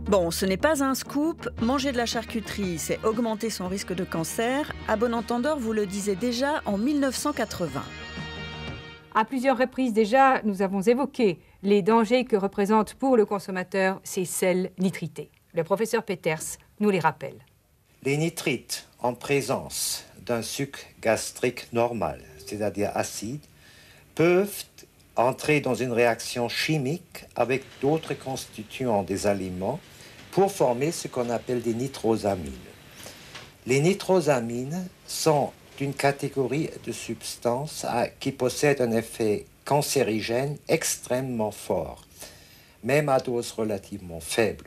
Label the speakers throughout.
Speaker 1: Bon, ce n'est pas un scoop, manger de la charcuterie, c'est augmenter son risque de cancer. À bon entendeur, vous le disiez déjà en 1980.
Speaker 2: À plusieurs reprises déjà, nous avons évoqué les dangers que représentent pour le consommateur ces sels nitrités. Le professeur Peters nous les rappelle.
Speaker 3: Les nitrites en présence d'un suc gastrique normal, c'est-à-dire acide, peuvent entrer dans une réaction chimique avec d'autres constituants des aliments pour former ce qu'on appelle des nitrosamines. Les nitrosamines sont une catégorie de substances qui possèdent un effet cancérigène extrêmement fort, même à doses relativement faibles.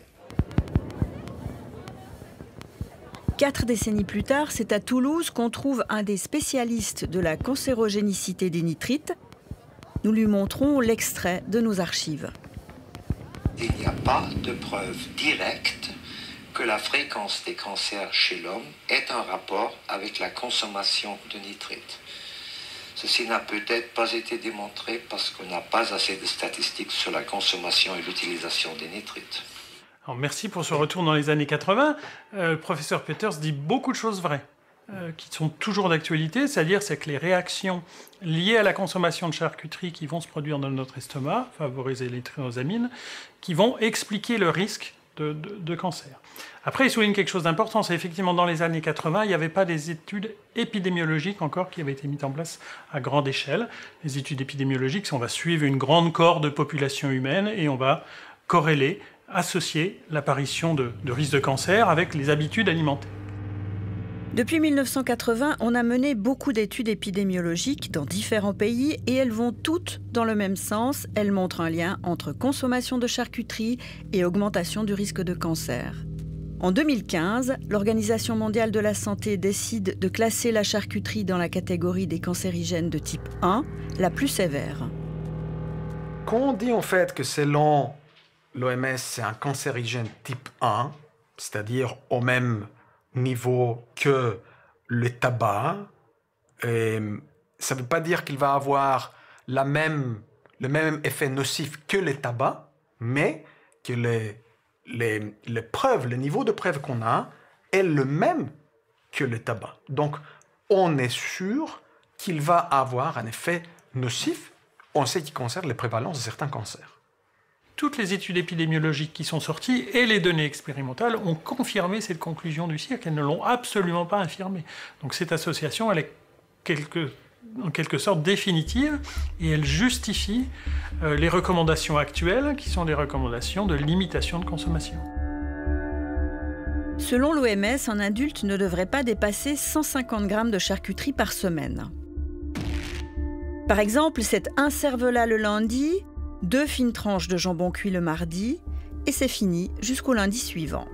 Speaker 1: 4 décennies plus tard, c'est à Toulouse qu'on trouve un des spécialistes de la cancérogénicité des nitrites. Nous lui montrons l'extrait de nos archives.
Speaker 3: Il n'y a pas de preuve directe que la fréquence des cancers chez l'homme ait un rapport avec la consommation de nitrites. Ceci n'a peut-être pas été démontré parce qu'on n'a pas assez de statistiques sur la consommation et l'utilisation des nitrites.
Speaker 4: Alors, merci pour ce retour dans les années 80. Le professeur Peters dit beaucoup de choses vraies, qui sont toujours d'actualité, c'est-à-dire que les réactions liées à la consommation de charcuterie qui vont se produire dans notre estomac, favoriser les nitrosamines, qui vont expliquer le risque de cancer. Après, il souligne quelque chose d'important, c'est effectivement dans les années 80, il n'y avait pas des études épidémiologiques encore qui avaient été mises en place à grande échelle. Les études épidémiologiques, c'est on va suivre une grande cohorte de population humaine et on va corréler, associer l'apparition de risques de cancer avec les habitudes alimentaires.
Speaker 1: Depuis 1980, on a mené beaucoup d'études épidémiologiques dans différents pays et elles vont toutes dans le même sens. Elles montrent un lien entre consommation de charcuterie et augmentation du risque de cancer. En 2015, l'Organisation mondiale de la santé décide de classer la charcuterie dans la catégorie des cancérigènes de type 1, la plus sévère.
Speaker 5: Quand on dit en fait que selon l'OMS, c'est un cancérigène type 1, c'est-à-dire au même niveau que le tabac, ça ne veut pas dire qu'il va avoir le même effet nocif que le tabac, mais que les preuves, le niveau de preuve qu'on a est le même que le tabac. Donc, on est sûr qu'il va avoir un effet nocif en ce qui concerne les prévalences de certains cancers.
Speaker 4: Toutes les études épidémiologiques qui sont sorties et les données expérimentales ont confirmé cette conclusion du CIRC, elles ne l'ont absolument pas infirmée. Donc cette association, elle est en quelque sorte définitive et elle justifie les recommandations actuelles qui sont des recommandations de limitation de consommation.
Speaker 1: Selon l'OMS, un adulte ne devrait pas dépasser 150 grammes de charcuterie par semaine. Par exemple, c'est un cervelas le lundi, 2 fines tranches de jambon cuit le mardi, et c'est fini jusqu'au lundi suivant.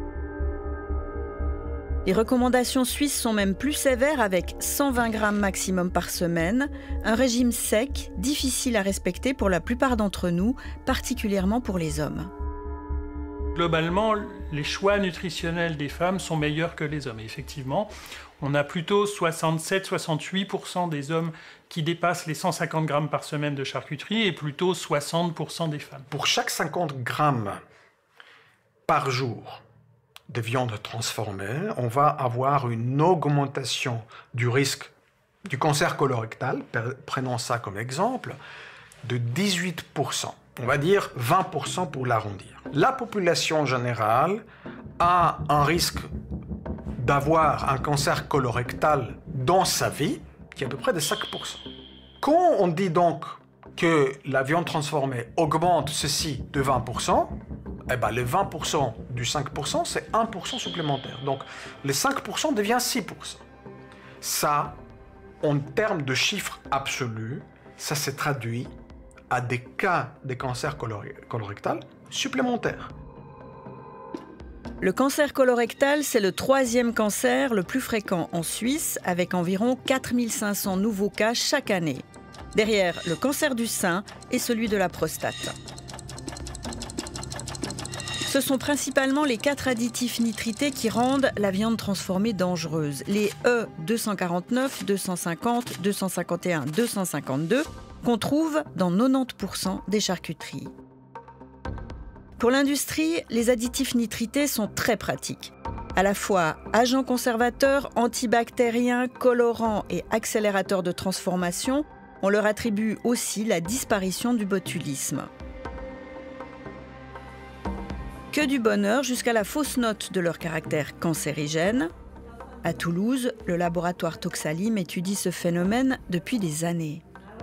Speaker 1: Les recommandations suisses sont même plus sévères avec 120 grammes maximum par semaine, un régime sec, difficile à respecter pour la plupart d'entre nous, particulièrement pour les hommes.
Speaker 4: Globalement, les choix nutritionnels des femmes sont meilleurs que les hommes. Et effectivement, on a plutôt 67-68% des hommes qui dépassent les 150 grammes par semaine de charcuterie et plutôt 60% des femmes.
Speaker 5: Pour chaque 50 grammes par jour de viande transformée, on va avoir une augmentation du risque du cancer colorectal, prenons ça comme exemple, de 18%. On va dire 20% pour l'arrondir. La population générale a un risque d'avoir un cancer colorectal dans sa vie qui est à peu près de 5%. Quand on dit donc que la viande transformée augmente ceci de 20%, eh ben, le 20% du 5%, c'est 1% supplémentaire. Donc, les 5% devient 6%. Ça, en termes de chiffres absolus, ça se traduit à des cas de cancer colorectal supplémentaires.
Speaker 1: Le cancer colorectal, c'est le 3e cancer le plus fréquent en Suisse, avec environ 4500 nouveaux cas chaque année. Derrière le cancer du sein et celui de la prostate. Ce sont principalement les 4 additifs nitrités qui rendent la viande transformée dangereuse. Les E249, 250, 251, 252 qu'on trouve dans 90% des charcuteries. Pour l'industrie, les additifs nitrités sont très pratiques. À la fois agents conservateurs, antibactériens, colorants et accélérateurs de transformation, on leur attribue aussi la disparition du botulisme. Que du bonheur jusqu'à la fausse note de leur caractère cancérigène. À Toulouse, le laboratoire Toxalim étudie ce phénomène depuis des années.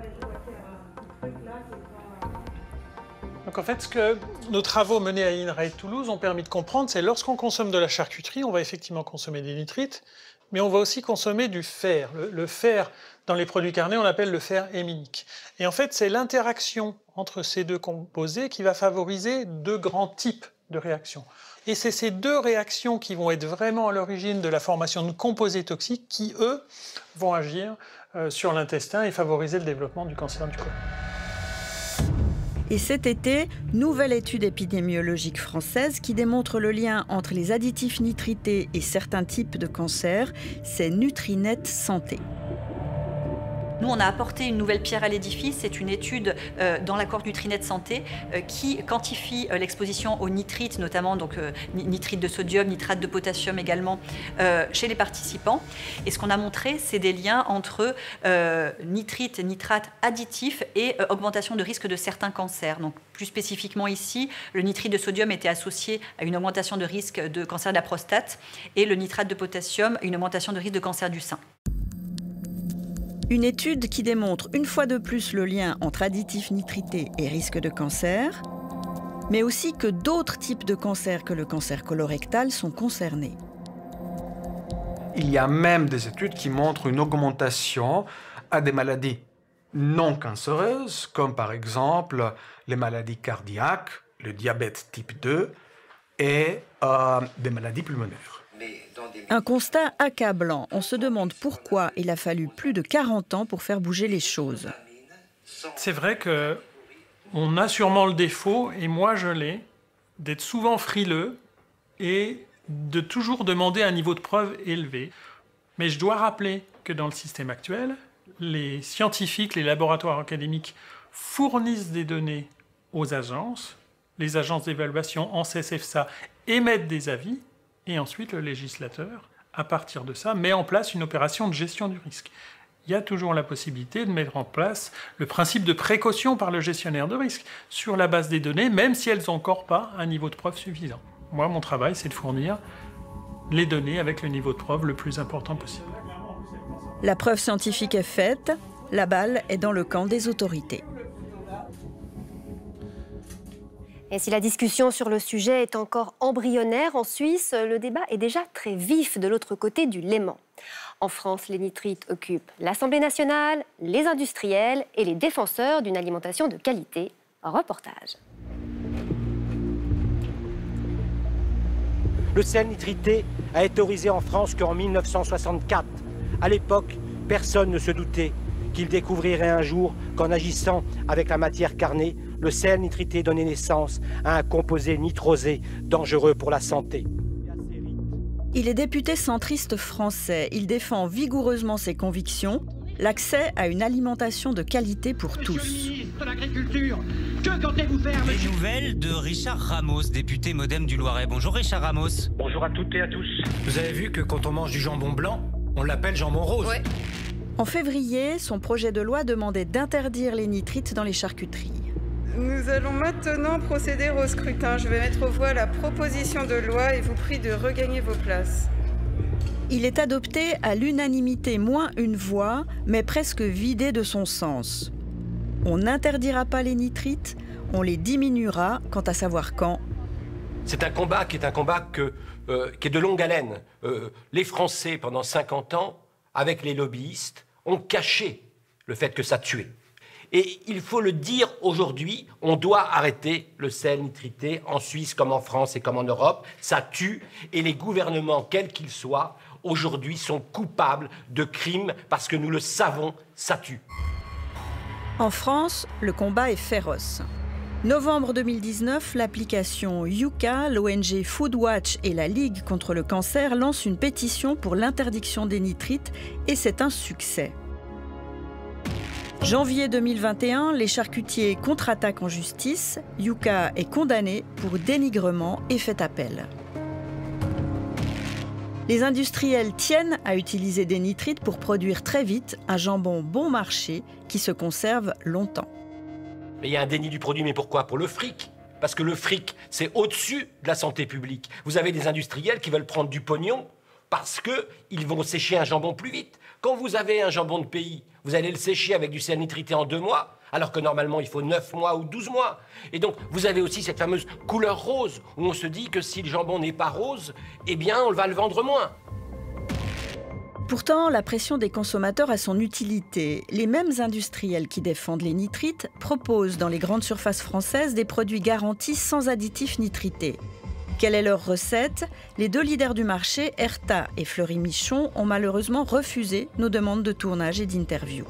Speaker 4: Donc en fait, ce que nos travaux menés à l'INRAE de Toulouse ont permis de comprendre, c'est lorsqu'on consomme de la charcuterie, on va effectivement consommer des nitrites, mais on va aussi consommer du fer. Le fer, dans les produits carnés, on l'appelle le fer héminique. Et en fait, c'est l'interaction entre ces deux composés qui va favoriser deux grands types de réactions. Et c'est ces deux réactions qui vont être vraiment à l'origine de la formation de composés toxiques qui, eux, vont agir sur l'intestin et favoriser le développement du cancer du côlon.
Speaker 1: Et cet été, nouvelle étude épidémiologique française qui démontre le lien entre les additifs nitrités et certains types de cancers, c'est Nutrinet Santé.
Speaker 6: Nous, on a apporté une nouvelle pierre à l'édifice. C'est une étude dans l'accord Nutrinet Santé qui quantifie l'exposition aux nitrites, notamment donc, nitrite de sodium, nitrate de potassium également, chez les participants. Et ce qu'on a montré, c'est des liens entre nitrite, nitrate additifs et augmentation de risque de certains cancers. Donc, plus spécifiquement ici, le nitrite de sodium était associé à une augmentation de risque de cancer de la prostate et le nitrate de potassium à une augmentation de risque de cancer du sein.
Speaker 1: Une étude qui démontre une fois de plus le lien entre additifs nitrités et risque de cancer, mais aussi que d'autres types de cancers que le cancer colorectal sont concernés.
Speaker 5: Il y a même des études qui montrent une augmentation à des maladies non cancéreuses, comme par exemple les maladies cardiaques, le diabète type 2 et des maladies pulmonaires.
Speaker 1: Un constat accablant. On se demande pourquoi il a fallu plus de 40 ans pour faire bouger les choses.
Speaker 4: C'est vrai qu'on a sûrement le défaut, et moi je l'ai, d'être souvent frileux et de toujours demander un niveau de preuve élevé. Mais je dois rappeler que dans le système actuel, les scientifiques, les laboratoires académiques fournissent des données aux agences, les agences d'évaluation, ANSES, EFSA, émettent des avis, et ensuite le législateur, à partir de ça, met en place une opération de gestion du risque. Il y a toujours la possibilité de mettre en place le principe de précaution par le gestionnaire de risque sur la base des données, même si elles n'ont encore pas un niveau de preuve suffisant. Moi, mon travail, c'est de fournir les données avec le niveau de preuve le plus important possible.
Speaker 1: La preuve scientifique est faite, la balle est dans le camp des autorités.
Speaker 7: Et si la discussion sur le sujet est encore embryonnaire, en Suisse, le débat est déjà très vif de l'autre côté du Léman. En France, les nitrites occupent l'Assemblée nationale, les industriels et les défenseurs d'une alimentation de qualité. Reportage.
Speaker 8: Le sel nitrité a été autorisé en France qu'en 1964. À l'époque, personne ne se doutait qu'il découvrirait un jour qu'en agissant avec la matière carnée, le sel nitrité donnait naissance à un composé nitrosé dangereux pour la santé.
Speaker 1: Il est député centriste français. Il défend vigoureusement ses convictions, l'accès à une alimentation de qualité pour tous.
Speaker 9: Monsieur le ministre de l'Agriculture, que comptez-vous faire, monsieur ?
Speaker 10: Des nouvelles de Richard Ramos, député MoDem du Loiret. Bonjour Richard Ramos.
Speaker 11: Bonjour à toutes et à tous. Vous avez vu que quand on mange du jambon blanc, on l'appelle jambon rose.
Speaker 1: Ouais. En février, son projet de loi demandait d'interdire les nitrites dans les charcuteries.
Speaker 12: Nous allons maintenant procéder au scrutin. Je vais mettre aux voix la proposition de loi et vous prie de regagner vos places.
Speaker 1: Il est adopté à l'unanimité moins une voix, mais presque vidé de son sens. On n'interdira pas les nitrites, on les diminuera, quant à savoir quand.
Speaker 11: C'est un combat qui est de longue haleine. Les Français, pendant 50 ans, avec les lobbyistes, ont caché le fait que ça tuait. Et il faut le dire aujourd'hui, on doit arrêter le sel nitrité en Suisse comme en France et comme en Europe. Ça tue et les gouvernements, quels qu'ils soient, aujourd'hui sont coupables de crimes parce que nous le savons, ça tue.
Speaker 1: En France, le combat est féroce. Novembre 2019, l'application Yuka, l'ONG Foodwatch et la Ligue contre le cancer lancent une pétition pour l'interdiction des nitrites et c'est un succès. Janvier 2021, les charcutiers contre-attaquent en justice. Yuka est condamné pour dénigrement et fait appel. Les industriels tiennent à utiliser des nitrites pour produire très vite un jambon bon marché qui se conserve longtemps.
Speaker 11: Mais il y a un déni du produit, mais pourquoi? Pour le fric. Parce que le fric, c'est au-dessus de la santé publique. Vous avez des industriels qui veulent prendre du pognon parce qu'ils vont sécher un jambon plus vite. Quand vous avez un jambon de pays, vous allez le sécher avec du sel nitrité en 2 mois, alors que normalement il faut 9 mois ou 12 mois. Et donc vous avez aussi cette fameuse couleur rose, où on se dit que si le jambon n'est pas rose, eh bien on va le vendre moins.
Speaker 1: Pourtant, la pression des consommateurs a son utilité. Les mêmes industriels qui défendent les nitrites proposent dans les grandes surfaces françaises des produits garantis sans additifs nitrités. Quelle est leur recette? Les 2 leaders du marché, Erta et Fleury Michon, ont malheureusement refusé nos demandes de tournage et d'interview.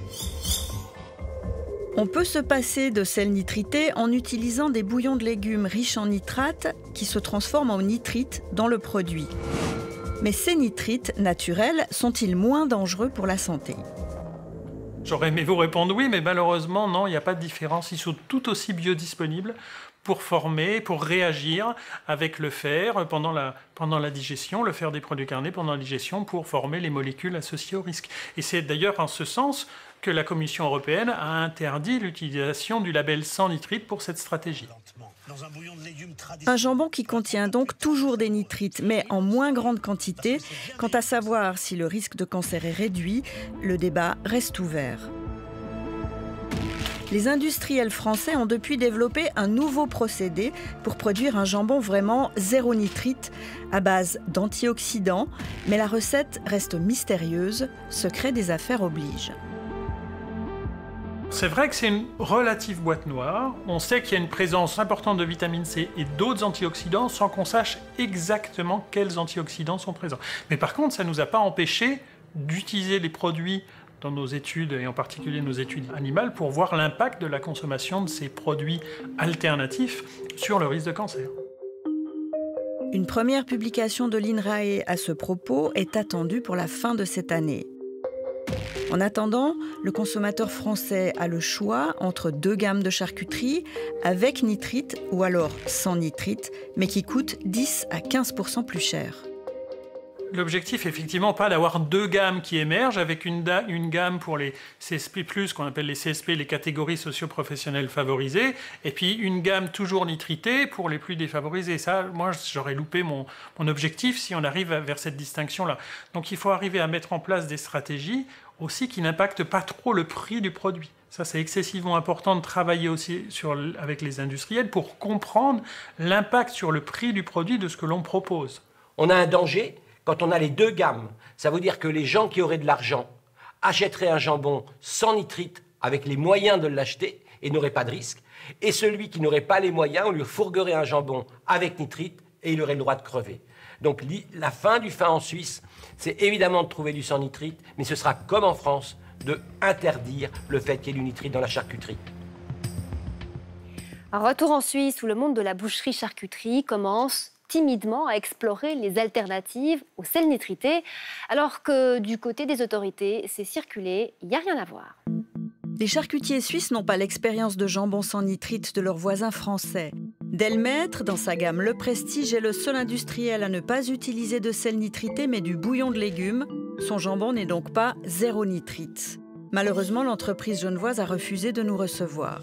Speaker 1: On peut se passer de sel nitrité en utilisant des bouillons de légumes riches en nitrates qui se transforment en nitrites dans le produit. Mais ces nitrites naturels sont-ils moins dangereux pour la santé?
Speaker 4: J'aurais aimé vous répondre oui, mais malheureusement, non, il n'y a pas de différence. Ils sont tout aussi biodisponibles pour former, pour réagir avec le fer pendant la digestion, le fer des produits carnés pendant la digestion pour former les molécules associées au risque. Et c'est d'ailleurs en ce sens que la Commission européenne a interdit l'utilisation du label sans nitrite pour cette stratégie.
Speaker 1: Un jambon qui contient donc toujours des nitrites, mais en moins grande quantité. Quant à savoir si le risque de cancer est réduit, le débat reste ouvert. Les industriels français ont depuis développé un nouveau procédé pour produire un jambon vraiment zéro nitrite à base d'antioxydants, mais la recette reste mystérieuse, secret des affaires oblige.
Speaker 4: C'est vrai que c'est une relative boîte noire. On sait qu'il y a une présence importante de vitamine C et d'autres antioxydants sans qu'on sache exactement quels antioxydants sont présents. Mais par contre, ça ne nous a pas empêché d'utiliser les produits dans nos études, et en particulier nos études animales, pour voir l'impact de la consommation de ces produits alternatifs sur le risque de cancer.
Speaker 1: Une première publication de l'INRAE à ce propos est attendue pour la fin de cette année. En attendant, le consommateur français a le choix entre 2 gammes de charcuterie avec nitrite ou alors sans nitrite, mais qui coûtent 10 à 15% plus cher.
Speaker 4: L'objectif, effectivement, pas d'avoir 2 gammes qui émergent avec une gamme pour les CSP+, qu'on appelle les CSP, les catégories socio-professionnelles favorisées, et puis une gamme toujours nitritée pour les plus défavorisés. Ça, moi, j'aurais loupé mon objectif si on arrive vers cette distinction-là. Donc, il faut arriver à mettre en place des stratégies aussi qui n'impactent pas trop le prix du produit. Ça, c'est excessivement important de travailler aussi avec les industriels pour comprendre l'impact sur le prix du produit de ce que l'on propose.
Speaker 11: On a un danger. Quand on a les 2 gammes, ça veut dire que les gens qui auraient de l'argent achèteraient un jambon sans nitrite avec les moyens de l'acheter et n'auraient pas de risque. Et celui qui n'aurait pas les moyens, on lui fourguerait un jambon avec nitrite et il aurait le droit de crever. Donc la fin du fin en Suisse, c'est évidemment de trouver du sans nitrite, mais ce sera comme en France, de interdire le fait qu'il y ait du nitrite dans la charcuterie.
Speaker 7: Un retour en Suisse où le monde de la boucherie-charcuterie commence timidement à explorer les alternatives au sel nitrité, alors que du côté des autorités, c'est circulé, il n'y a rien à voir.
Speaker 1: Les charcutiers suisses n'ont pas l'expérience de jambon sans nitrite de leurs voisins français. Delmaître, dans sa gamme Le Prestige, est le seul industriel à ne pas utiliser de sel nitrité, mais du bouillon de légumes. Son jambon n'est donc pas zéro nitrite. Malheureusement, l'entreprise genevoise a refusé de nous recevoir.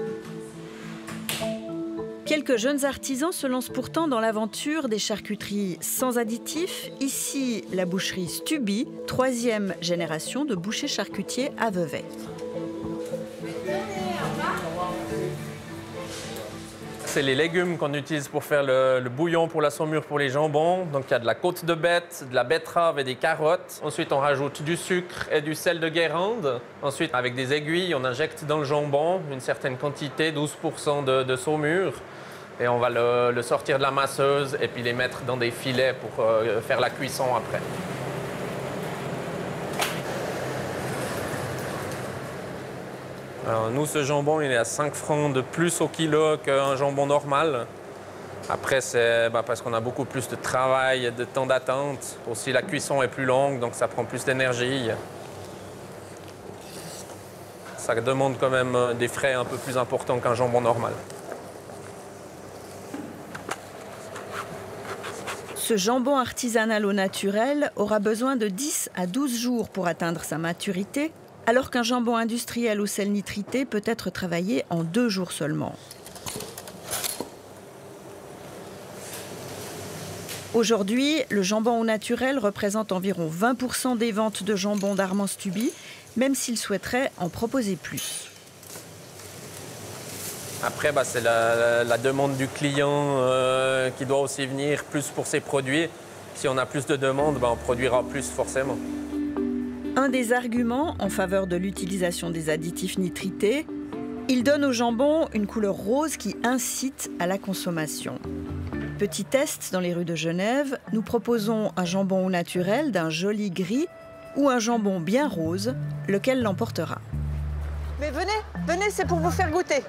Speaker 1: Quelques jeunes artisans se lancent pourtant dans l'aventure des charcuteries sans additifs. Ici, la boucherie Stubby, 3e génération de bouchers charcutiers à Vevey.
Speaker 13: C'est les légumes qu'on utilise pour faire le bouillon pour la saumure pour les jambons. Donc il y a de la côte de bête, de la betterave et des carottes. Ensuite, on rajoute du sucre et du sel de Guérande. Ensuite, avec des aiguilles, on injecte dans le jambon une certaine quantité, 12% de saumure. Et on va le sortir de la masseuse et puis les mettre dans des filets pour faire la cuisson après. Alors, nous, ce jambon, il est à 5 francs de plus au kilo qu'un jambon normal. Après, c'est parce qu'on a beaucoup plus de travail et de temps d'attente. Aussi, la cuisson est plus longue, donc ça prend plus d'énergie. ça demande quand même des frais un peu plus importants qu'un jambon normal.
Speaker 1: Ce jambon artisanal au naturel aura besoin de 10 à 12 jours pour atteindre sa maturité, alors qu'un jambon industriel au sel nitrité peut être travaillé en 2 jours seulement. Aujourd'hui, le jambon au naturel représente environ 20% des ventes de jambon d'Armand Stubbe, même s'il souhaiterait en proposer plus.
Speaker 13: Après, c'est la demande du client qui doit aussi venir plus pour ses produits. Si on a plus de demandes, on produira plus forcément.
Speaker 1: Un des arguments en faveur de l'utilisation des additifs nitrités, il donne au jambon une couleur rose qui incite à la consommation. Petit test dans les rues de Genève, nous proposons un jambon au naturel d'un joli gris ou un jambon bien rose, lequel l'emportera.
Speaker 14: Mais venez, c'est pour vous faire goûter.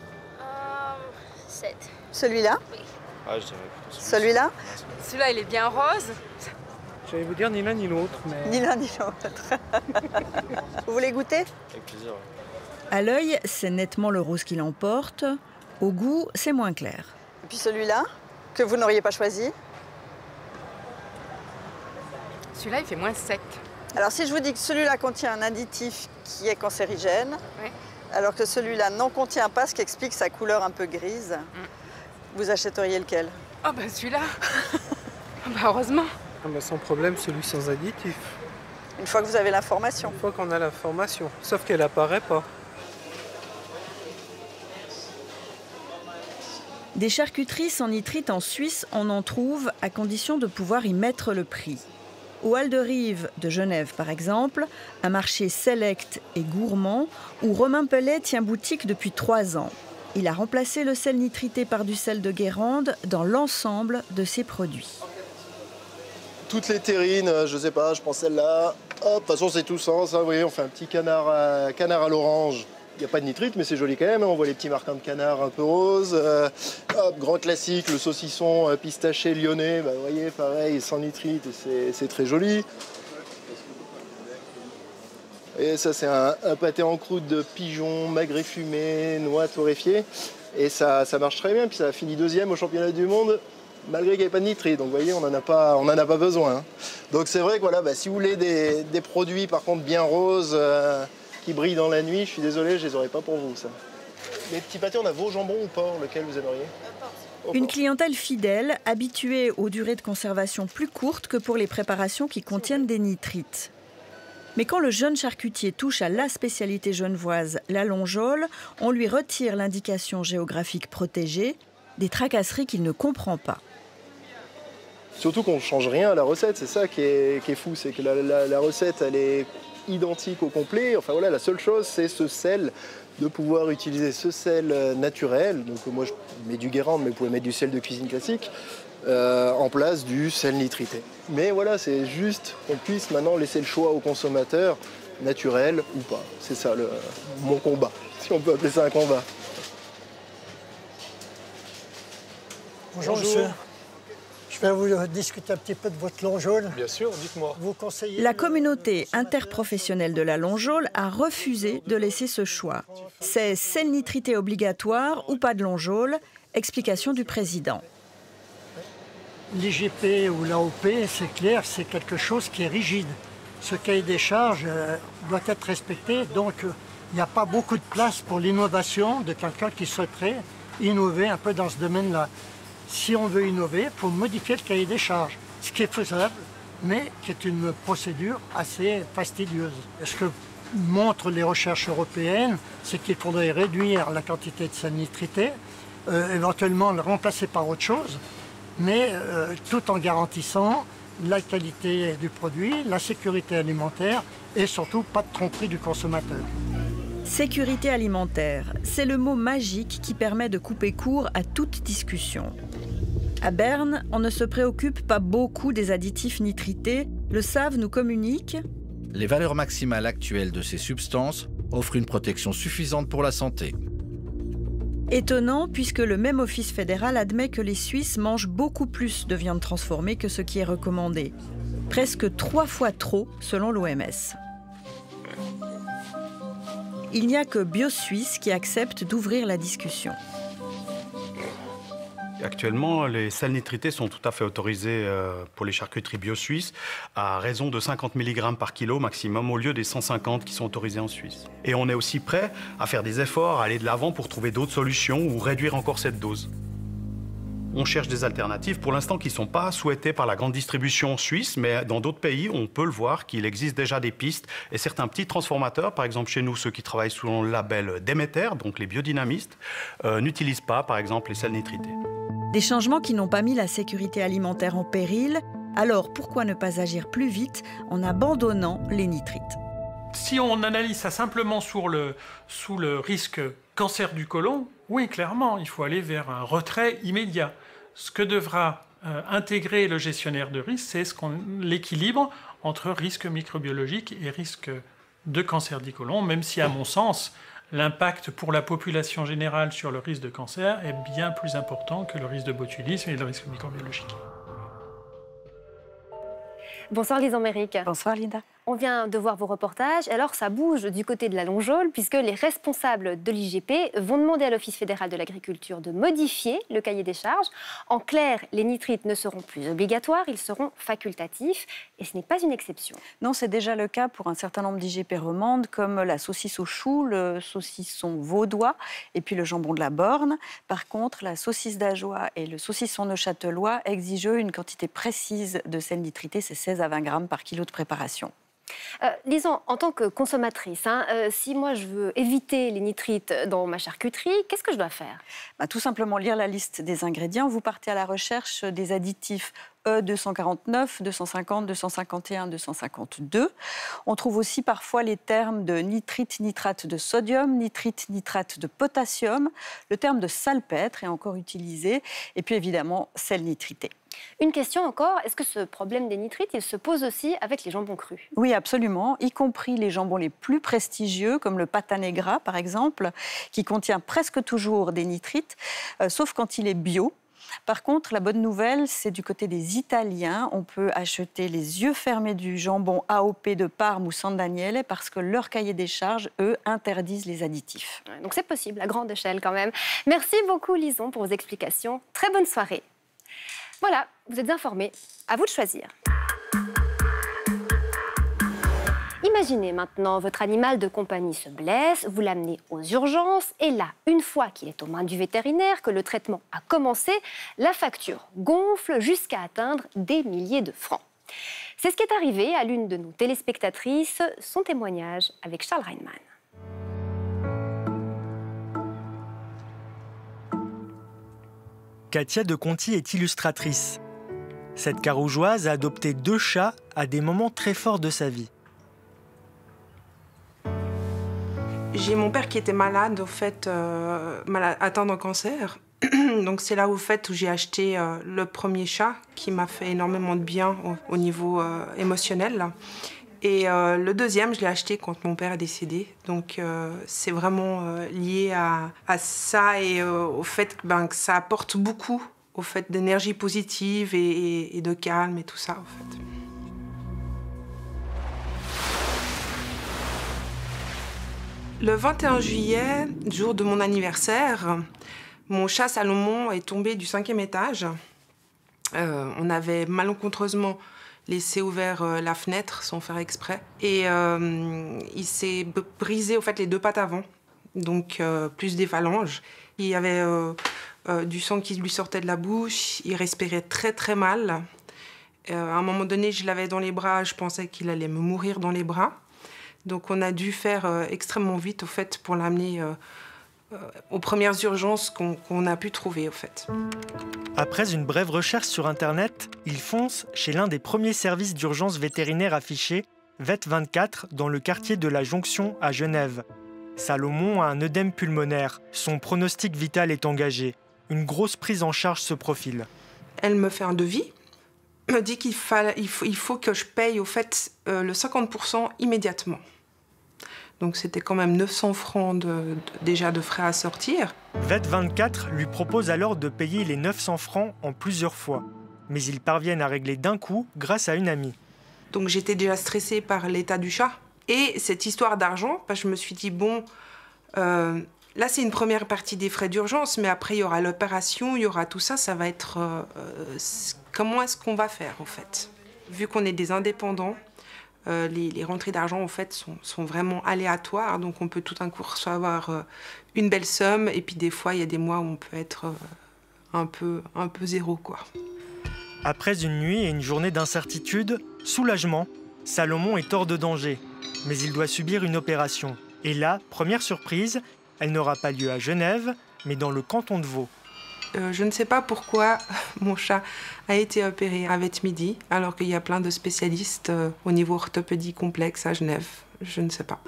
Speaker 15: 7.
Speaker 14: Celui-là?
Speaker 15: Oui.
Speaker 14: Ah, je dirais plutôt celui-là.
Speaker 12: Celui-là, il est bien rose.
Speaker 16: J'allais vous dire ni l'un ni l'autre, mais...
Speaker 14: Ni l'un ni l'autre. Vous voulez goûter?
Speaker 16: Avec plaisir.
Speaker 1: À l'œil, c'est nettement le rose qui l'emporte. Au goût, c'est moins clair.
Speaker 14: Et puis celui-là, que vous n'auriez pas choisi?
Speaker 12: Celui-là, il fait moins sec.
Speaker 14: Alors si je vous dis que celui-là contient un additif qui est cancérigène,
Speaker 12: oui,
Speaker 14: alors que celui-là n'en contient pas, ce qui explique sa couleur un peu grise, vous achèteriez lequel?
Speaker 12: Ah celui-là. Heureusement.
Speaker 16: Sans problème, celui sans additif.
Speaker 14: Une fois que vous avez l'information.
Speaker 16: Une fois qu'on a l'information, sauf qu'elle apparaît pas.
Speaker 1: Des charcuteries sans nitrite en Suisse, on en trouve à condition de pouvoir y mettre le prix. Au Hall de Rive de Genève, par exemple, un marché select et gourmand où Romain Pellet tient boutique depuis 3 ans. Il a remplacé le sel nitrité par du sel de Guérande dans l'ensemble de ses produits.
Speaker 17: Toutes les terrines, je sais pas, je prends celle-là. Hop, de toute façon, c'est tout sens. Hein, vous voyez, on fait un petit canard à l'orange. Il n'y a pas de nitrite, mais c'est joli quand même. On voit les petits marquins de canard un peu roses. Hop, grand classique, le saucisson pistaché lyonnais. Vous voyez, pareil, sans nitrite, et c'est très joli. Et ça, c'est un pâté en croûte de pigeon, magret fumé, noix torréfiée. Et ça marche très bien. Puis ça a fini 2e au championnat du monde, malgré qu'il n'y ait pas de nitrite. Donc vous voyez, on n'en a pas besoin. Hein. Donc c'est vrai que voilà, si vous voulez des produits par contre bien roses, qui brillent dans la nuit, je suis désolé, je les aurais pas pour vous, ça. Les petits pâtés, on a veau, jambon ou porc, lequel vous aimeriez?
Speaker 1: Une clientèle fidèle, habituée aux durées de conservation plus courtes que pour les préparations qui contiennent des nitrites. Mais quand le jeune charcutier touche à la spécialité genevoise, la longeole, on lui retire l'indication géographique protégée, des tracasseries qu'il ne comprend pas.
Speaker 17: Surtout qu'on ne change rien à la recette, c'est ça qui est fou, c'est que la recette, elle est identique au complet. Enfin voilà, la seule chose, c'est ce sel, de pouvoir utiliser ce sel naturel. Donc moi, je mets du Guérande, mais vous pouvez mettre du sel de cuisine classique, en place du sel nitrité. Mais voilà, c'est juste qu'on puisse maintenant laisser le choix au consommateur, naturel ou pas. C'est ça mon combat, si on peut appeler ça un combat.
Speaker 18: Bonjour. Monsieur. Je vais vous discuter un petit peu de votre longeole.
Speaker 16: Bien sûr, dites-moi.
Speaker 1: La communauté interprofessionnelle de la longeole a refusé de laisser ce choix. C'est sel nitrité obligatoire ou pas de longeole. Explication du président.
Speaker 18: L'IGP ou l'AOP, c'est clair, c'est quelque chose qui est rigide. Ce cahier des charges doit être respecté, donc il n'y a pas beaucoup de place pour l'innovation de quelqu'un qui souhaiterait innover un peu dans ce domaine-là. Si on veut innover, il faut modifier le cahier des charges, ce qui est faisable, mais qui est une procédure assez fastidieuse. Ce que montrent les recherches européennes, c'est qu'il faudrait réduire la quantité de sel nitrité, éventuellement le remplacer par autre chose, mais tout en garantissant la qualité du produit, la sécurité alimentaire et surtout pas de tromperie du consommateur.
Speaker 1: Sécurité alimentaire, c'est le mot magique qui permet de couper court à toute discussion. À Berne, on ne se préoccupe pas beaucoup des additifs nitrités. Le SAV nous communique.
Speaker 19: Les valeurs maximales actuelles de ces substances offrent une protection suffisante pour la santé.
Speaker 1: Étonnant puisque le même office fédéral admet que les Suisses mangent beaucoup plus de viande transformée que ce qui est recommandé. Presque 3 fois trop selon l'OMS. Il n'y a que BioSuisse qui accepte d'ouvrir la discussion.
Speaker 15: Actuellement, les sels nitrités sont tout à fait autorisés pour les charcuteries BioSuisse à raison de 50 mg par kilo maximum au lieu des 150 qui sont autorisés en Suisse. Et on est aussi prêt à faire des efforts, à aller de l'avant pour trouver d'autres solutions ou réduire encore cette dose. On cherche des alternatives pour l'instant qui ne sont pas souhaitées par la grande distribution suisse, mais dans d'autres pays, on peut le voir qu'il existe déjà des pistes et certains petits transformateurs, par exemple chez nous, ceux qui travaillent sous le label Demeter, donc les biodynamistes, n'utilisent pas, par exemple, les sels nitrités.
Speaker 1: Des changements qui n'ont pas mis la sécurité alimentaire en péril, alors pourquoi ne pas agir plus vite en abandonnant les nitrites?
Speaker 4: Si on analyse ça simplement sous le risque cancer du côlon, oui, clairement, il faut aller vers un retrait immédiat. Ce que devra intégrer le gestionnaire de risque, c'est l'équilibre entre risque microbiologique et risque de cancer du côlon, même si, à mon sens, l'impact pour la population générale sur le risque de cancer est bien plus important que le risque de botulisme et le risque microbiologique.
Speaker 7: Bonsoir Lison Méric.
Speaker 1: Bonsoir Linda.
Speaker 7: On vient de voir vos reportages, alors ça bouge du côté de la Longeole puisque les responsables de l'IGP vont demander à l'Office fédéral de l'agriculture de modifier le cahier des charges. En clair, les nitrites ne seront plus obligatoires, ils seront facultatifs et ce n'est pas une exception.
Speaker 1: Non, c'est déjà le cas pour un certain nombre d'IGP romandes comme la saucisse au chou, le saucisson vaudois et puis le jambon de la Borne. Par contre, la saucisse d'Ajoie et le saucisson neuchâtelois exigent une quantité précise de sels nitrités, c'est 16 à 20 grammes par kilo de préparation.
Speaker 7: Lison, en tant que consommatrice, si moi je veux éviter les nitrites dans ma charcuterie, qu'est-ce que je dois faire?
Speaker 1: Tout simplement lire la liste des ingrédients. Vous partez à la recherche des additifs E249, 250, 251, 252. On trouve aussi parfois les termes de nitrite, nitrate de sodium, nitrite, nitrate de potassium. Le terme de salpêtre est encore utilisé. Et puis évidemment, sel nitrité.
Speaker 7: Une question encore, est-ce que ce problème des nitrites, il se pose aussi avec les jambons crus?
Speaker 1: Oui, absolument, y compris les jambons les plus prestigieux, comme le pata negra, par exemple, qui contient presque toujours des nitrites, sauf quand il est bio. Par contre, la bonne nouvelle, c'est du côté des Italiens. On peut acheter les yeux fermés du jambon AOP de Parme ou San Daniele parce que leur cahier des charges, eux, interdisent les additifs.
Speaker 7: Donc c'est possible, à grande échelle quand même. Merci beaucoup, Lison, pour vos explications. Très bonne soirée. Voilà, vous êtes informés. À vous de choisir. Imaginez maintenant, votre animal de compagnie se blesse, vous l'amenez aux urgences et là, une fois qu'il est aux mains du vétérinaire, que le traitement a commencé, la facture gonfle jusqu'à atteindre des milliers de francs. C'est ce qui est arrivé à l'une de nos téléspectatrices, son témoignage avec Charles Reinmann.
Speaker 20: Katia de Conti est illustratrice. Cette carougeoise a adopté 2 chats à des moments très forts de sa vie.
Speaker 21: J'ai mon père qui était malade, au fait, atteint d'un cancer. Donc c'est là au fait où j'ai acheté le premier chat qui m'a fait énormément de bien au niveau émotionnel. Et le deuxième, je l'ai acheté quand mon père est décédé. Donc c'est vraiment lié à ça et au fait que ça apporte beaucoup au fait d'énergie positive et de calme et tout ça, en fait. Le 21 juillet, jour de mon anniversaire, mon chat Salomon est tombé du 5e étage. On avait malencontreusement laissé ouvert la fenêtre sans faire exprès. Et il s'est brisé au fait les 2 pattes avant, donc plus des phalanges. Il y avait du sang qui lui sortait de la bouche, il respirait très très mal. À un moment donné, je l'avais dans les bras, je pensais qu'il allait me mourir dans les bras. Donc on a dû faire extrêmement vite au fait pour l'amener aux premières urgences qu'on a pu trouver au fait.
Speaker 20: Après une brève recherche sur Internet, il fonce chez l'un des premiers services d'urgence vétérinaire affichés, Vet24, dans le quartier de la Jonction à Genève. Salomon a un œdème pulmonaire. Son pronostic vital est engagé. Une grosse prise en charge se profile.
Speaker 21: Elle me fait un devis, me dit qu'il faut que je paye au fait le 50% immédiatement. Donc c'était quand même 900 francs déjà de frais à sortir.
Speaker 20: Vet24 lui propose alors de payer les 900 francs en plusieurs fois. Mais ils parviennent à régler d'un coup grâce à une amie.
Speaker 21: Donc j'étais déjà stressée par l'état du chat. Et cette histoire d'argent, je me suis dit, bon, là c'est une première partie des frais d'urgence, mais après il y aura l'opération, il y aura tout ça, ça va être... comment est-ce qu'on va faire, en fait? Vu qu'on est des indépendants, les rentrées d'argent, en fait, sont vraiment aléatoires, donc on peut tout d'un coup recevoir une belle somme, et puis des fois, il y a des mois où on peut être un peu zéro, quoi.
Speaker 20: Après une nuit et une journée d'incertitude, soulagement, Salomon est hors de danger. Mais il doit subir une opération. Et là, première surprise, elle n'aura pas lieu à Genève, mais dans le canton de Vaud.
Speaker 21: Je ne sais pas pourquoi mon chat a été opéré à Vetmidi, alors qu'il y a plein de spécialistes au niveau orthopédie complexe à Genève. Je ne sais pas.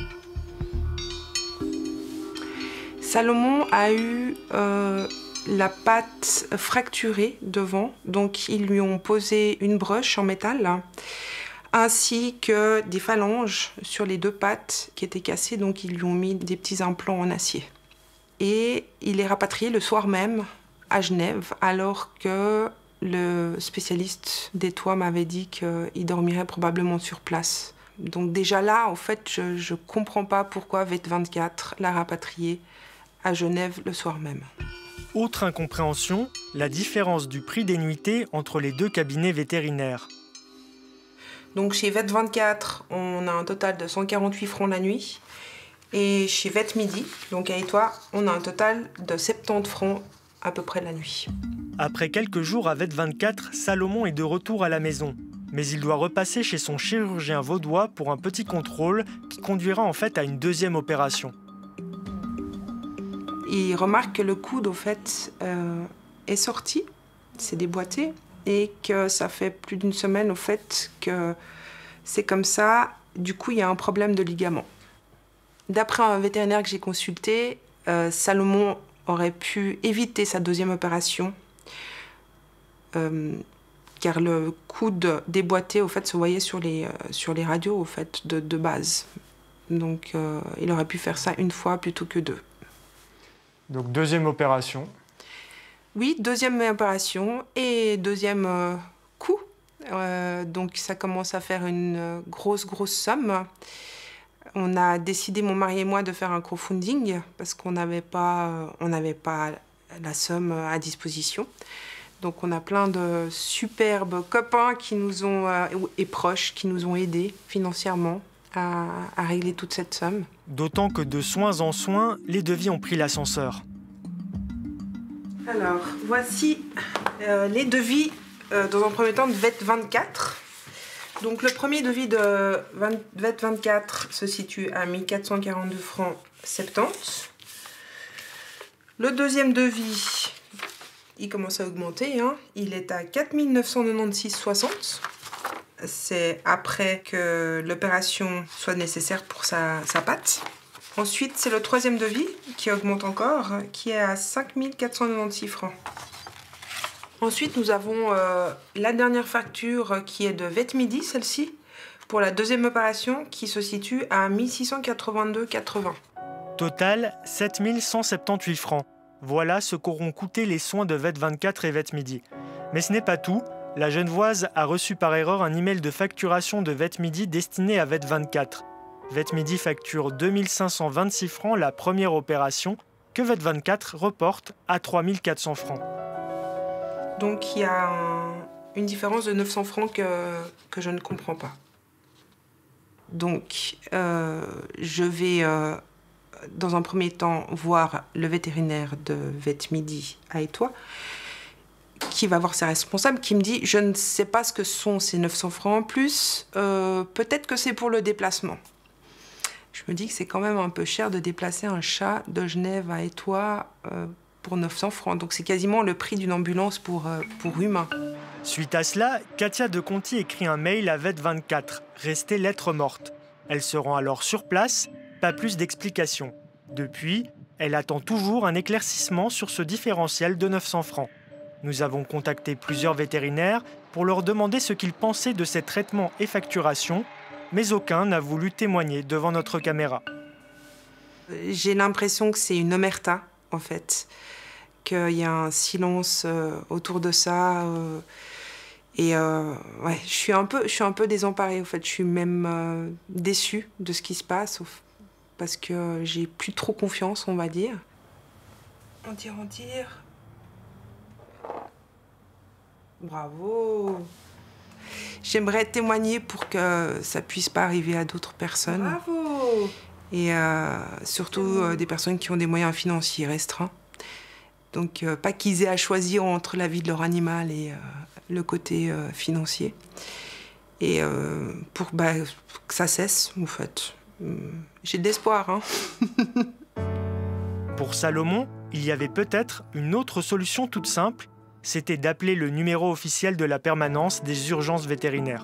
Speaker 21: Salomon a eu la patte fracturée devant, donc ils lui ont posé une broche en métal, ainsi que des phalanges sur les 2 pattes qui étaient cassées, donc ils lui ont mis des petits implants en acier. Et il est rapatrié le soir même à Genève, alors que le spécialiste des toits m'avait dit qu'il dormirait probablement sur place. Donc déjà là, en fait, je ne comprends pas pourquoi VET24 l'a rapatrié à Genève le soir même.
Speaker 20: Autre incompréhension, la différence du prix des nuitées entre les 2 cabinets vétérinaires.
Speaker 21: Donc chez VET24, on a un total de 148 francs la nuit. Et chez Vetmidi, donc à Étoile, on a un total de 70 francs à peu près la nuit.
Speaker 20: Après quelques jours à VET24, Salomon est de retour à la maison. Mais il doit repasser chez son chirurgien vaudois pour un petit contrôle qui conduira en fait à une 2e opération.
Speaker 21: Il remarque que le coude, au fait, est sorti, c'est déboîté, et que ça fait plus d'1 semaine, au fait, que c'est comme ça. Du coup, il y a un problème de ligament. D'après un vétérinaire que j'ai consulté, Salomon aurait pu éviter sa 2e opération, car le coude déboîté, au fait, se voyait sur les radios, au fait, de base. Donc, il aurait pu faire ça 1 fois plutôt que 2.
Speaker 20: Donc 2e opération.
Speaker 21: Oui, 2e opération et 2e coup. Donc ça commence à faire une grosse somme. On a décidé, mon mari et moi, de faire un crowdfunding parce qu'on n'avait pas la somme à disposition. Donc on a plein de superbes copains qui nous ont, et proches qui nous ont aidés financièrement à régler toute cette somme.
Speaker 20: D'autant que de soins en soins, les devis ont pris l'ascenseur.
Speaker 21: Alors, voici les devis dans un premier temps de VET24. Donc le premier devis de VET24 se situe à 1442 francs 70. Le deuxième devis, il commence à augmenter, hein. Il est à 4996,60. C'est après que l'opération soit nécessaire pour sa patte. Ensuite, c'est le 3e devis qui augmente encore, qui est à 5496 francs. Ensuite, nous avons la dernière facture qui est de Vetmidi, celle-ci, pour la 2e opération qui se situe à 1682,80.
Speaker 20: Total, 7178 francs. Voilà ce qu'auront coûté les soins de VET24 et Vetmidi. Mais ce n'est pas tout. La Genevoise a reçu par erreur un email de facturation de Vetmidi destiné à VET24. Vetmidi facture 2526 francs la première opération, que VET24 reporte à 3400 francs.
Speaker 21: Donc il y a une différence de 900 francs que je ne comprends pas. Donc je vais dans un premier temps voir le vétérinaire de Vetmidi à Étoile, qui va voir ses responsables, qui me dit « Je ne sais pas ce que sont ces 900 francs en plus, peut-être que c'est pour le déplacement. » Je me dis que c'est quand même un peu cher de déplacer un chat de Genève à Étoile pour 900 francs. Donc c'est quasiment le prix d'une ambulance pour humain.
Speaker 20: Suite à cela, Katia de Conti écrit un mail à VET24, restée lettre morte. Elle se rend alors sur place, pas plus d'explications. Depuis, elle attend toujours un éclaircissement sur ce différentiel de 900 francs. Nous avons contacté plusieurs vétérinaires pour leur demander ce qu'ils pensaient de ces traitements et facturations, mais aucun n'a voulu témoigner devant notre caméra.
Speaker 21: J'ai l'impression que c'est une omerta, en fait, qu'il y a un silence autour de ça, Et ouais, je suis un peu désemparée, en fait. Je suis même déçue de ce qui se passe, parce que j'ai plus trop confiance, on va dire. On dire. Bravo. J'aimerais témoigner pour que ça puisse pas arriver à d'autres personnes. Bravo. Et surtout des personnes qui ont des moyens financiers restreints. Donc pas qu'ils aient à choisir entre la vie de leur animal et le côté financier. Et pour que ça cesse, en fait. J'ai de l'espoir, hein.
Speaker 20: Pour Salomon, il y avait peut-être une autre solution toute simple, c'était d'appeler le numéro officiel de la permanence des urgences vétérinaires.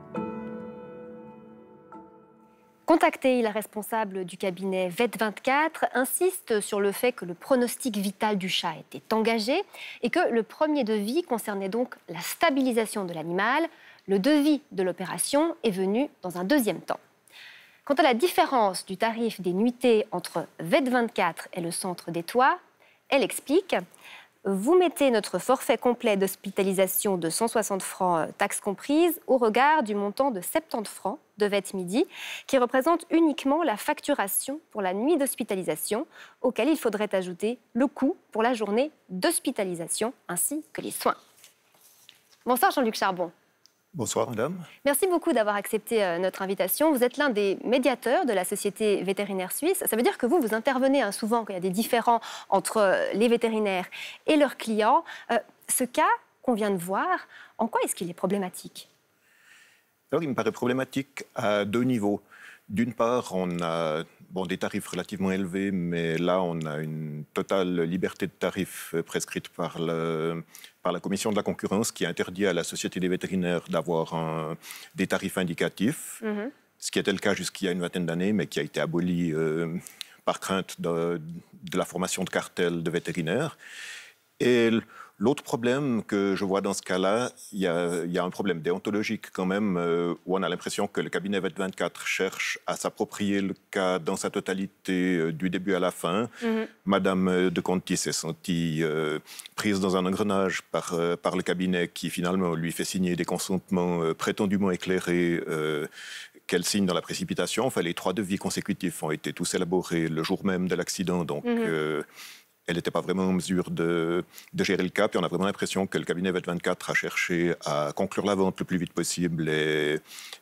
Speaker 7: Contacté, la responsable du cabinet VET24 insiste sur le fait que le pronostic vital du chat était engagé et que le premier devis concernait donc la stabilisation de l'animal. Le devis de l'opération est venu dans un deuxième temps. Quant à la différence du tarif des nuitées entre VET24 et le centre des Toits, elle explique « Vous mettez notre forfait complet d'hospitalisation de 160 francs taxes comprises au regard du montant de 70 francs de VET-Midi qui représente uniquement la facturation pour la nuit d'hospitalisation auquel il faudrait ajouter le coût pour la journée d'hospitalisation ainsi que les soins. » Bonsoir Jean-Luc Charbon.
Speaker 2: Bonsoir madame.
Speaker 7: Merci beaucoup d'avoir accepté notre invitation. Vous êtes l'un des médiateurs de la Société vétérinaire suisse. Ça veut dire que vous intervenez souvent quand il y a des différends entre les vétérinaires et leurs clients. Ce cas qu'on vient de voir, en quoi est-ce qu'il est problématique?
Speaker 2: Alors, il me paraît problématique à deux niveaux. D'une part, on a des tarifs relativement élevés, mais là, on a une totale liberté de tarifs prescrite par la Commission de la concurrence qui interdit à la Société des vétérinaires d'avoir des tarifs indicatifs, ce qui était le cas jusqu'il y a une vingtaine d'années, mais qui a été aboli par crainte de la formation de cartels de vétérinaires. Et l'autre problème que je vois dans ce cas-là, il y a un problème déontologique quand même, où on a l'impression que le cabinet VET24 cherche à s'approprier le cas dans sa totalité du début à la fin. Madame de Conti s'est sentie prise dans un engrenage par le cabinet qui finalement lui fait signer des consentements prétendument éclairés qu'elle signe dans la précipitation. Enfin, les 3 devis consécutifs ont été tous élaborés le jour même de l'accident, donc... elle n'était pas vraiment en mesure de gérer le cas. Puis on a vraiment l'impression que le cabinet VET24 a cherché à conclure la vente le plus vite possible et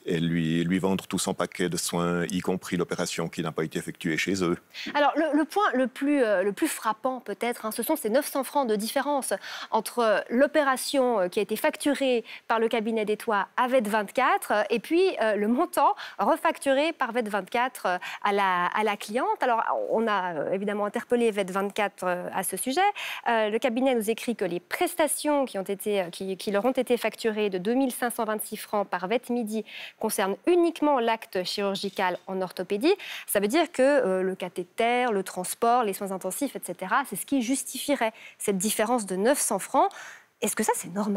Speaker 2: lui vendre tout son paquet de soins, y compris l'opération qui n'a pas été effectuée chez eux.
Speaker 7: Alors, le point le plus frappant, peut-être, ce sont ces 900 francs de différence entre l'opération qui a été facturée par le cabinet des Toits à VET24 et puis le montant refacturé par VET24 à la cliente. Alors, on a évidemment interpellé VET24 à ce sujet. Le cabinet nous écrit que les prestations qui leur ont été facturées de 2526 francs par VET-Midi concernent uniquement l'acte chirurgical en orthopédie. Ça veut dire que le cathéter, le transport, les soins intensifs, etc., c'est ce qui justifierait cette différence de 900 francs. Est-ce que ça, c'est normal ?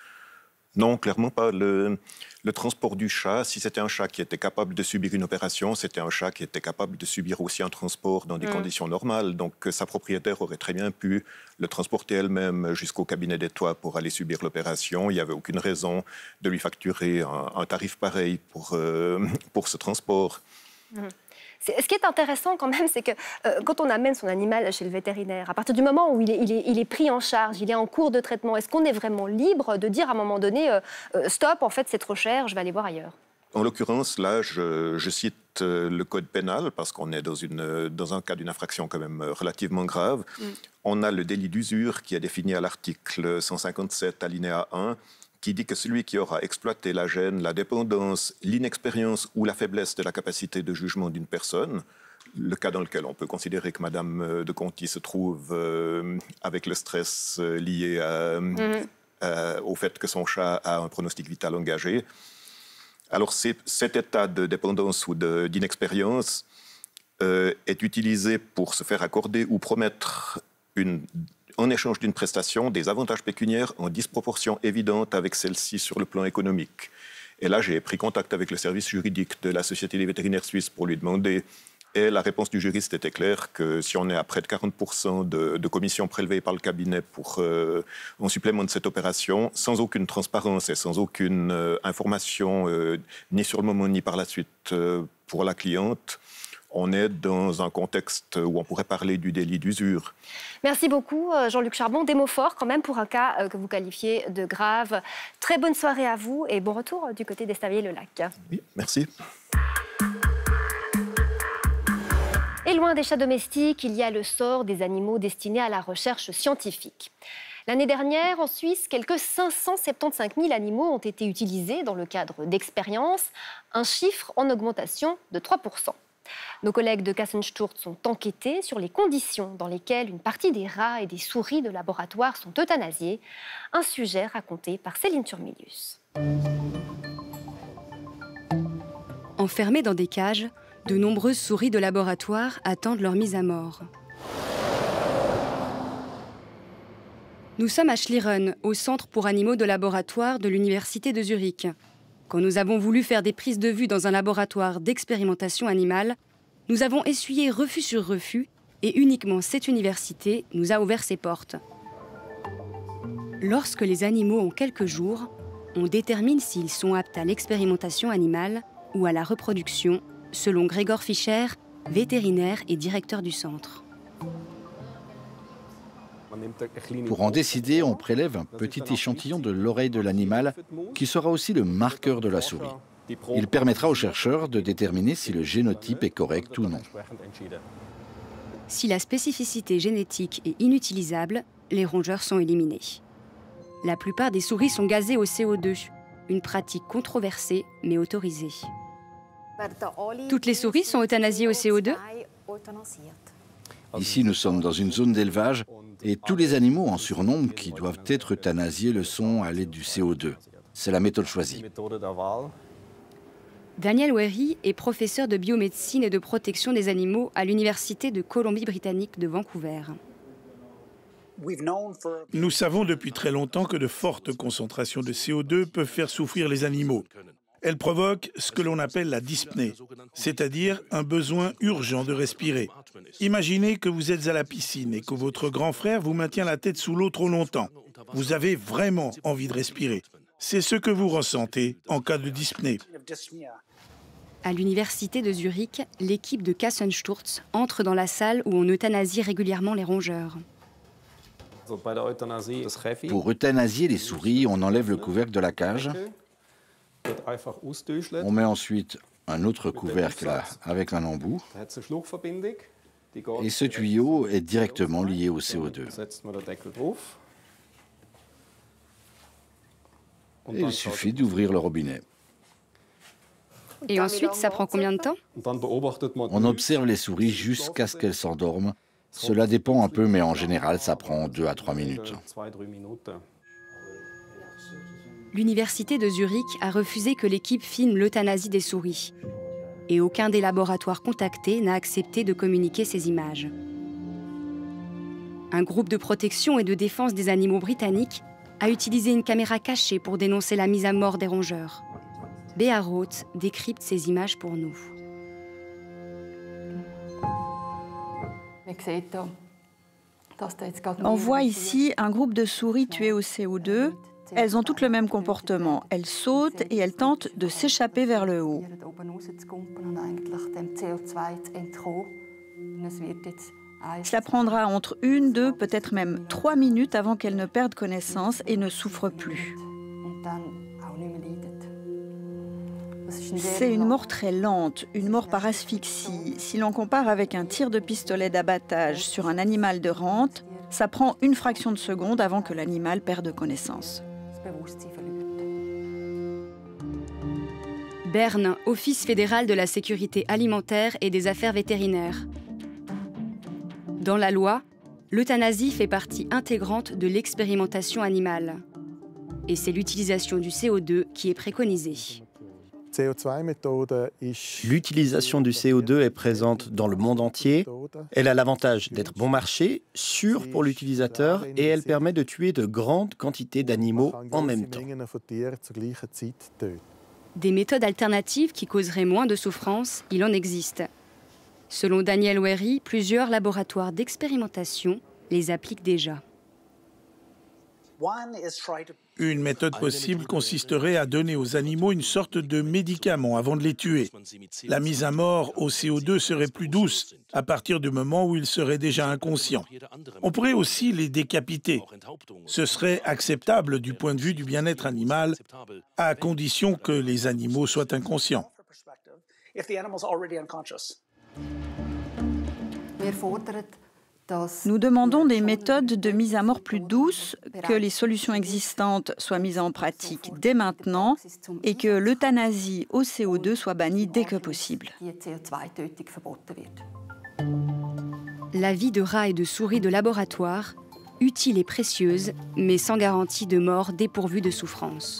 Speaker 2: Non, clairement pas. Le transport du chat, si c'était un chat qui était capable de subir une opération, c'était un chat qui était capable de subir aussi un transport dans des conditions normales. Donc sa propriétaire aurait très bien pu le transporter elle-même jusqu'au cabinet des Toits pour aller subir l'opération. Il n'y avait aucune raison de lui facturer un tarif pareil pour ce transport.
Speaker 7: Ce qui est intéressant quand même, c'est que quand on amène son animal chez le vétérinaire, à partir du moment où il est pris en charge, il est en cours de traitement, est-ce qu'on est vraiment libre de dire à un moment donné stop, en fait c'est trop cher, je vais aller voir ailleurs?
Speaker 2: En l'occurrence, là, je cite le code pénal parce qu'on est dans un cas d'une infraction quand même relativement grave. On a le délit d'usure qui est défini à l'article 157 alinéa 1 qui dit que celui qui aura exploité la gêne, la dépendance, l'inexpérience ou la faiblesse de la capacité de jugement d'une personne, le cas dans lequel on peut considérer que Madame de Conti se trouve avec le stress lié au fait que son chat a un pronostic vital engagé. Alors cet état de dépendance ou d'inexpérience est utilisé pour se faire accorder ou promettre en échange d'une prestation, des avantages pécuniaires en disproportion évidente avec celle-ci sur le plan économique. Et là, j'ai pris contact avec le service juridique de la Société des vétérinaires suisses pour lui demander Et la réponse du juriste était claire que si on est à près de 40% de commissions prélevées par le cabinet en supplément de cette opération, sans aucune transparence et sans aucune information, ni sur le moment ni par la suite pour la cliente, on est dans un contexte où on pourrait parler du délit d'usure.
Speaker 7: Merci beaucoup, Jean-Luc Charbon. Des mots forts quand même pour un cas que vous qualifiez de grave. Très bonne soirée à vous et bon retour du côté d'Estavier-le-Lac.
Speaker 2: Oui, merci.
Speaker 7: Et loin des chats domestiques, il y a le sort des animaux destinés à la recherche scientifique. L'année dernière, en Suisse, quelques 575 000 animaux ont été utilisés dans le cadre d'expériences, un chiffre en augmentation de 3%. Nos collègues de Kassensturz ont enquêté sur les conditions dans lesquelles une partie des rats et des souris de laboratoire sont euthanasiés, un sujet raconté par Céline Turmilius.
Speaker 3: Enfermées dans des cages, de nombreuses souris de laboratoire attendent leur mise à mort. Nous sommes à Schlieren, au Centre pour animaux de laboratoire de l'Université de Zurich. Quand nous avons voulu faire des prises de vue dans un laboratoire d'expérimentation animale, nous avons essuyé refus sur refus et uniquement cette université nous a ouvert ses portes. Lorsque les animaux ont quelques jours, on détermine s'ils sont aptes à l'expérimentation animale ou à la reproduction, selon Gregor Fischer, vétérinaire et directeur du centre.
Speaker 19: Pour en décider, on prélève un petit échantillon de l'oreille de l'animal qui sera aussi le marqueur de la souris. Il permettra aux chercheurs de déterminer si le génotype est correct ou non.
Speaker 3: Si la spécificité génétique est inutilisable, les rongeurs sont éliminés. La plupart des souris sont gazées au CO2, une pratique controversée mais autorisée. Toutes les souris sont euthanasiées au CO2 ?
Speaker 19: Ici, nous sommes dans une zone d'élevage et tous les animaux en surnombre qui doivent être euthanasiés le sont à l'aide du CO2. C'est la méthode choisie.
Speaker 3: Daniel Wehry est professeur de biomédecine et de protection des animaux à l'Université de Colombie-Britannique de Vancouver.
Speaker 22: Nous savons depuis très longtemps que de fortes concentrations de CO2 peuvent faire souffrir les animaux. Elles provoquent ce que l'on appelle la dyspnée, c'est-à-dire un besoin urgent de respirer. Imaginez que vous êtes à la piscine et que votre grand frère vous maintient la tête sous l'eau trop longtemps. Vous avez vraiment envie de respirer. C'est ce que vous ressentez en cas de dyspnée.
Speaker 3: À l'université de Zurich, l'équipe de Kassensturz entre dans la salle où on euthanasie régulièrement les rongeurs.
Speaker 19: Pour euthanasier les souris, on enlève le couvercle de la cage. On met ensuite un autre couvercle avec un embout. Et ce tuyau est directement lié au CO2. Et il suffit d'ouvrir le robinet.
Speaker 3: Et ensuite, ça prend combien de temps?
Speaker 19: On observe les souris jusqu'à ce qu'elles s'endorment. Cela dépend un peu, mais en général, ça prend 2 à 3 minutes.
Speaker 3: L'université de Zurich a refusé que l'équipe filme l'euthanasie des souris. Et aucun des laboratoires contactés n'a accepté de communiquer ces images. Un groupe de protection et de défense des animaux britanniques a utilisé une caméra cachée pour dénoncer la mise à mort des rongeurs. Béa Roth décrypte ces images pour nous.
Speaker 1: On voit ici un groupe de souris tuées au CO2. Elles ont toutes le même comportement. Elles sautent et elles tentent de s'échapper vers le haut. Cela prendra entre 1, 2, peut-être même 3 minutes avant qu'elles ne perdent connaissance et ne souffrent plus. C'est une mort très lente, une mort par asphyxie. Si l'on compare avec un tir de pistolet d'abattage sur un animal de rente, ça prend une fraction de seconde avant que l'animal perde connaissance.
Speaker 3: Berne, Office fédéral de la sécurité alimentaire et des affaires vétérinaires. Dans la loi, l'euthanasie fait partie intégrante de l'expérimentation animale. Et c'est l'utilisation du CO2 qui est préconisée.
Speaker 23: L'utilisation du CO2 est présente dans le monde entier. Elle a l'avantage d'être bon marché, sûre pour l'utilisateur et elle permet de tuer de grandes quantités d'animaux en même temps.
Speaker 3: Des méthodes alternatives qui causeraient moins de souffrance, il en existe. Selon Daniel Wéry, plusieurs laboratoires d'expérimentation les appliquent déjà.
Speaker 22: Une méthode possible consisterait à donner aux animaux une sorte de médicament avant de les tuer. La mise à mort au CO2 serait plus douce à partir du moment où ils seraient déjà inconscients. On pourrait aussi les décapiter. Ce serait acceptable du point de vue du bien-être animal, à condition que les animaux soient inconscients.
Speaker 1: Nous demandons des méthodes de mise à mort plus douces, que les solutions existantes soient mises en pratique dès maintenant et que l'euthanasie au CO2 soit bannie dès que possible.
Speaker 3: La vie de rats et de souris de laboratoire, utile et précieuse, mais sans garantie de mort dépourvue de souffrance.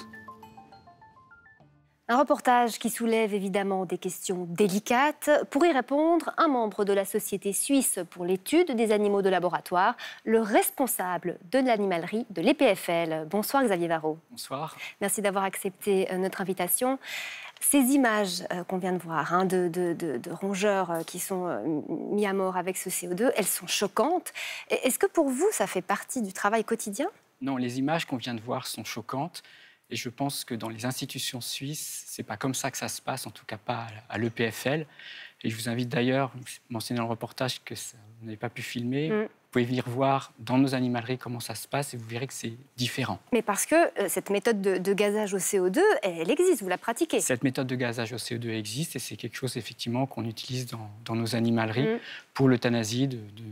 Speaker 7: Un reportage qui soulève évidemment des questions délicates. Pour y répondre, un membre de la Société suisse pour l'étude des animaux de laboratoire, le responsable de l'animalerie de l'EPFL. Bonsoir Xavier Varraud.
Speaker 5: Bonsoir.
Speaker 7: Merci d'avoir accepté notre invitation. Ces images qu'on vient de voir, de rongeurs qui sont mis à mort avec ce CO2, elles sont choquantes. Est-ce que pour vous, ça fait partie du travail quotidien ?
Speaker 5: Non, les images qu'on vient de voir sont choquantes. Et je pense que dans les institutions suisses, ce n'est pas comme ça que ça se passe, en tout cas pas à l'EPFL. Et je vous invite d'ailleurs, mentionné dans le reportage que vous n'avez pas pu filmer, vous pouvez venir voir dans nos animaleries comment ça se passe et vous verrez que c'est différent.
Speaker 7: Mais parce que cette méthode de gazage au CO2, elle existe, vous la pratiquez.
Speaker 5: Cette méthode de gazage au CO2 existe et c'est quelque chose effectivement qu'on utilise dans nos animaleries pour l'euthanasie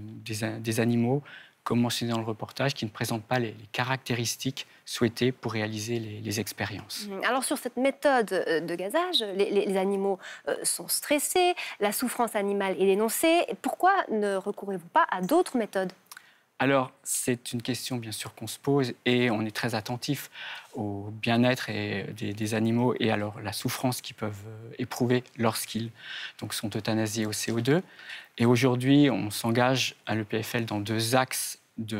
Speaker 5: des animaux, comme mentionné dans le reportage, qui ne présentent pas les caractéristiques souhaitées pour réaliser les expériences.
Speaker 7: Alors sur cette méthode de gazage, les animaux sont stressés, la souffrance animale est dénoncée. Pourquoi ne recourez-vous pas à d'autres méthodes ?
Speaker 5: Alors, c'est une question bien sûr qu'on se pose et on est très attentif au bien-être des animaux et alors la souffrance qu'ils peuvent éprouver lorsqu'ils sont euthanasiés au CO2. Et aujourd'hui, on s'engage à l'EPFL dans 2 axes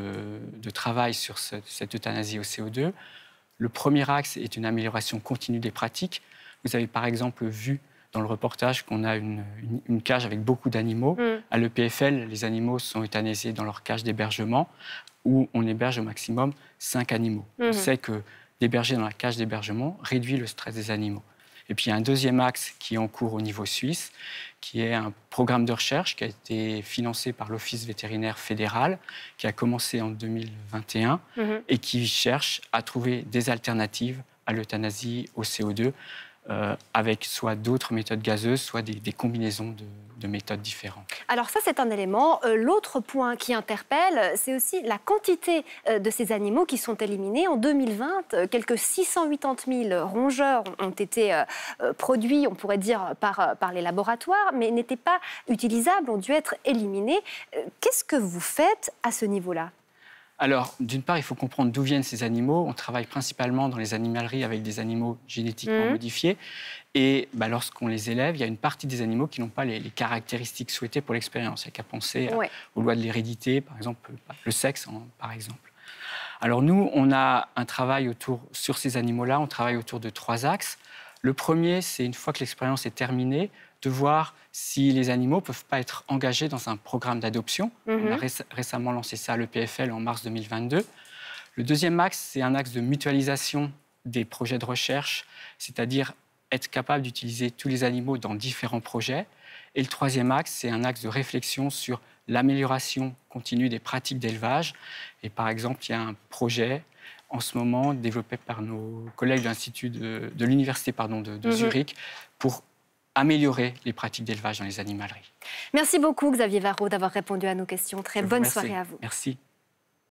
Speaker 5: de travail sur cette euthanasie au CO2. Le premier axe est une amélioration continue des pratiques. Vous avez par exemple vu dans le reportage qu'on a une cage avec beaucoup d'animaux. À l'EPFL, les animaux sont euthanasiés dans leur cage d'hébergement où on héberge au maximum 5 animaux. On sait que d'héberger dans la cage d'hébergement réduit le stress des animaux. Et puis il y a un deuxième axe qui est en cours au niveau suisse, qui est un programme de recherche qui a été financé par l'Office vétérinaire fédéral, qui a commencé en 2021 et qui cherche à trouver des alternatives à l'euthanasie au CO2 avec soit d'autres méthodes gazeuses, soit des combinaisons de méthodes différentes.
Speaker 7: Alors ça, c'est un élément. L'autre point qui interpelle, c'est aussi la quantité de ces animaux qui sont éliminés. En 2020, quelques 680 000 rongeurs ont été produits, on pourrait dire, par les laboratoires, mais n'étaient pas utilisables, ont dû être éliminés. Qu'est-ce que vous faites à ce niveau-là ?
Speaker 5: Alors, d'une part, il faut comprendre d'où viennent ces animaux. On travaille principalement dans les animaleries avec des animaux génétiquement modifiés. Et lorsqu'on les élève, il y a une partie des animaux qui n'ont pas les caractéristiques souhaitées pour l'expérience. Il n'y a qu'à penser aux lois de l'hérédité, par exemple, le sexe, par exemple. Alors nous, on a un travail sur ces animaux-là, on travaille autour de 3 axes. Le premier, c'est une fois que l'expérience est terminée, de voir si les animaux ne peuvent pas être engagés dans un programme d'adoption. On a récemment lancé ça à l'EPFL en mars 2022. Le deuxième axe, c'est un axe de mutualisation des projets de recherche, c'est-à-dire être capable d'utiliser tous les animaux dans différents projets. Et le troisième axe, c'est un axe de réflexion sur l'amélioration continue des pratiques d'élevage. Et par exemple, il y a un projet en ce moment développé par nos collègues de l'Institut de l'Université de Zurich pour améliorer les pratiques d'élevage dans les animaleries.
Speaker 7: Merci beaucoup Xavier Varraud d'avoir répondu à nos questions. Très bonne soirée à vous.
Speaker 5: Merci.